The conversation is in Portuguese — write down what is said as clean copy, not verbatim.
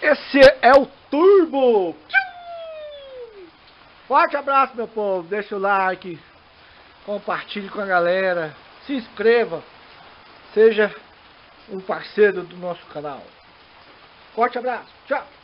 Esse é o Turbo. Forte abraço, meu povo. Deixa o like, compartilhe com a galera, se inscreva, seja um parceiro do nosso canal. Forte abraço, tchau.